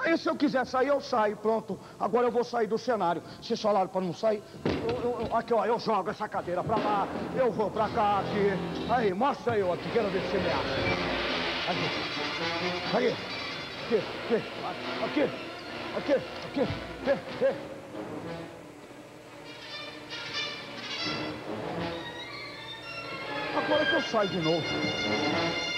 E se eu quiser sair, eu saio, pronto. Agora eu vou sair do cenário. Vocês falaram para não sair? Aqui, ó, eu jogo essa cadeira pra lá, eu vou pra cá, aqui. Aí, mostra eu aqui, quero ver se você me acha. Aqui. Aqui. Agora que eu saio de novo.